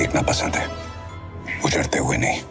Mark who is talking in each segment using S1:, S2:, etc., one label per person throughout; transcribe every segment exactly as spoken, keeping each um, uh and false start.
S1: देखना पसंद है, उजड़ते हुए नहीं।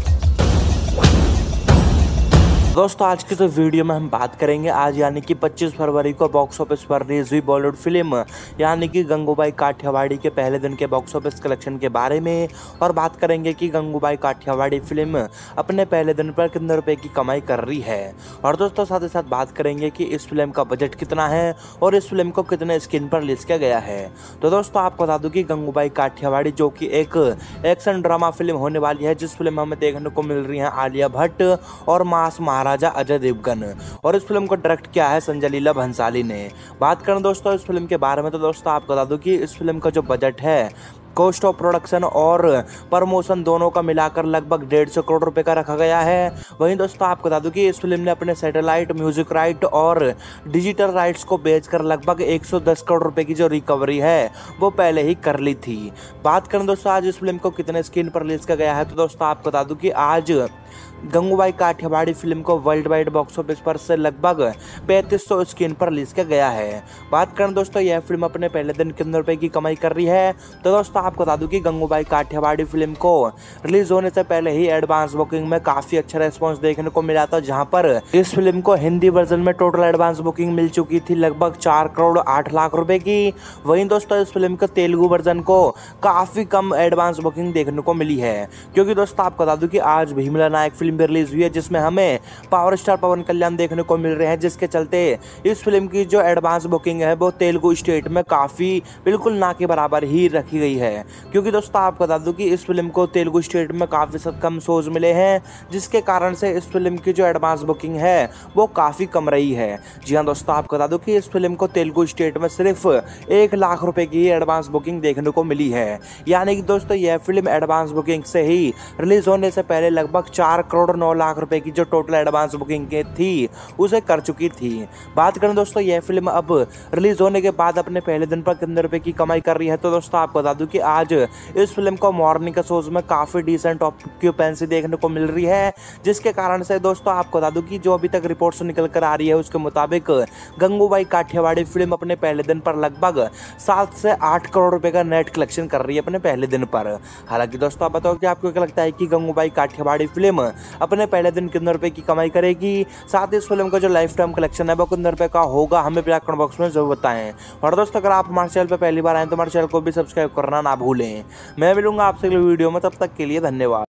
S2: दोस्तों आज की तो वीडियो में हम बात करेंगे आज यानी कि पच्चीस फरवरी को बॉक्स ऑफिस पर रिलीज हुई बॉलीवुड फिल्म यानी कि गंगूबाई काठियावाड़ी के पहले दिन के बॉक्स ऑफिस कलेक्शन के बारे में, और बात करेंगे कि गंगूबाई काठियावाड़ी फिल्म अपने पहले दिन पर कितने रुपए की कमाई कर रही है। और दोस्तों साथ ही साथ बात करेंगे कि इस फिल्म का बजट कितना है और इस फिल्म को कितने स्क्रीन पर रिलीज किया गया है। तो दोस्तों आपको बता दूं कि गंगूबाई काठियावाड़ी जो कि एक एक्शन ड्रामा फिल्म होने वाली है, जिस फिल्म में हमें देखने को मिल रही है आलिया भट्ट और मास महाराजा अजय देवगन, और इस फिल्म को डायरेक्ट किया है संजय लीला भंसाली ने। बात करें दोस्तों इस फिल्म के बारे में, तो दोस्तों आपको बता दूं कि इस फिल्म का जो बजट है, कॉस्ट ऑफ प्रोडक्शन और प्रमोशन दोनों का मिलाकर लगभग डेढ़ सौ करोड़ रुपए का रखा गया है। वहीं दोस्तों आपको बता दूं कि इस फिल्म ने अपने सैटेलाइट, म्यूजिक राइट और डिजिटल राइट्स को बेचकर लगभग एक सौ दस करोड़ रुपए की जो रिकवरी है वो पहले ही कर ली थी। बात करें दोस्तों आज इस फिल्म को कितने स्क्रीन पर रिलीज किया गया है, तो दोस्तों आपको बता दूं कि आज गंगूबाई काठियावाड़ी फिल्म को वर्ल्ड वाइड बॉक्स ऑफिस पर से लगभग पैंतीस सौ स्क्रीन पर रिलीज किया गया है। बात करें दोस्तों यह फिल्म अपने पहले दिन कितने रुपए की कमाई कर रही है, तो दोस्तों आपको बता दूं कि गंगूबाई काठियावाड़ी फिल्म को रिलीज होने से पहले ही एडवांस बुकिंग में काफी अच्छा रेस्पॉन्स देखने को मिला था, जहां पर इस फिल्म को हिंदी वर्जन में टोटल एडवांस बुकिंग मिल चुकी थी लगभग चार करोड़ आठ लाख रुपए की। वहीं दोस्तों इस फिल्म के तेलुगु वर्जन को काफी कम एडवांस बुकिंग देखने को मिली है, क्योंकि दोस्तों आपको बता दूं कि आज भीमला नायक फिल्म भी रिलीज हुई है, जिसमें हमें पावर स्टार पवन कल्याण देखने को मिल रहे हैं, जिसके चलते इस फिल्म की जो एडवांस बुकिंग है वो तेलुगु स्टेट में काफी बिल्कुल ना के बराबर ही रखी गई है, क्योंकि दोस्तों आपको बता दूं कि इस फिल्म को तेलुगु स्टेट में काफी सब कम शोज मिले हैं, जिसके कारण से इस फिल्म की जो एडवांस बुकिंग है वो काफी कम रही है। जी हाँ दोस्तों आपको बता दूं कि इस फिल्म को तेलुगु स्टेट में सिर्फ एक लाख रुपए की एडवांस बुकिंग देखने को मिली है, यानी कि दोस्तों यह फिल्म एडवांस बुकिंग से ही रिलीज होने से पहले लगभग चार करोड़ नौ लाख रुपए की जो टोटल एडवांस बुकिंग थी उसे कर चुकी थी। बात करें दोस्तों यह फिल्म अब रिलीज होने के बाद अपने पहले दिन पर कितने रुपए की कमाई कर रही है, तो दोस्तों आपको बता दूं कि आज इस फिल्म को मॉर्निंग के शोज में काफी डिसेंट ऑक्यूपेंसी देखने को मिल रही है, जिसके कारण से दोस्तों आपको बता दूं कि जो अभी तक रिपोर्ट्स निकल कर आ रही है उसके मुताबिक गंगूबाई काठियावाड़ी फिल्म अपने पहले दिन पर लगभग सात से आठ करोड़ रुपए का नेट कलेक्शन कर रही है अपने पहले दिन पर। हालांकि दोस्तों आप बताओ कि आपको क्या लगता है कि गंगूबाई काठियावाड़ी फिल्म अपने पहले दिन कितने रुपए की कमाई करेगी, साथ ही इस फिल्म का जो लाइफ टाइम कलेक्शन है वो कितने रुपए का होगा, हमें कमेंट बॉक्स में जरूर बताएं। और दोस्तों अगर आप हमारे चैनल पर पहली बार आए तो हमारे चैनल को भी सब्सक्राइब करना ना भूलें। मैं मिलूंगा आपसे अगले वीडियो में, तब तक के लिए धन्यवाद।